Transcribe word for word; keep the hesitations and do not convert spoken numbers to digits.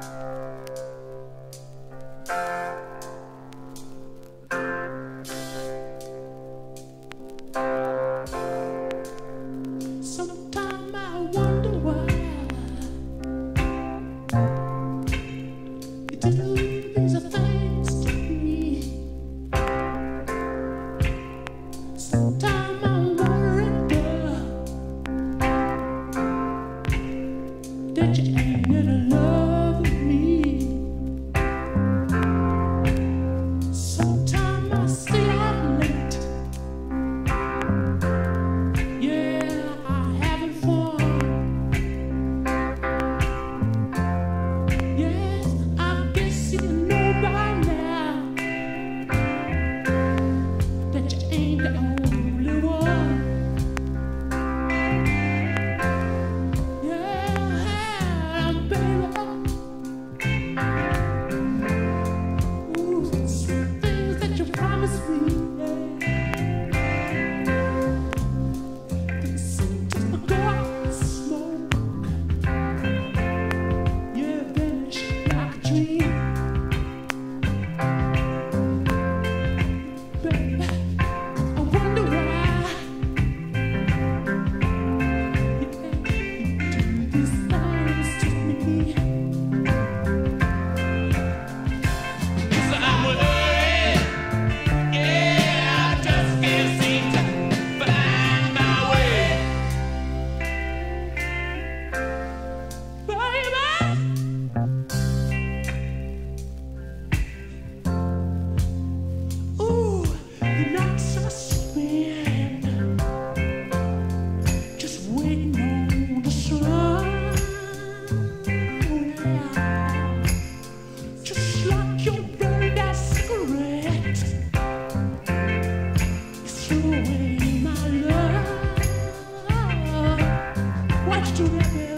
Sometimes I wonder why you do these things to me. Sometimes I wonder that you ain't in love with me. Sometimes I stay out late. Yeah, I'm having fun. Yes, I guess you know by now that you ain't the only one. Yeah, baby. Ooh, sweet things that you promised me. Yeah. They seem just a dark smoke. Yeah, vanish like a dream. Baby, I wonder why you do these things to me. So I'm worried, yeah, I just can't seem to find my way. Baby, ooh, the nights are spent just waiting on the sun. Yeah. Just like your burned out cigarette, you threw away my love. Why'd you do that, baby?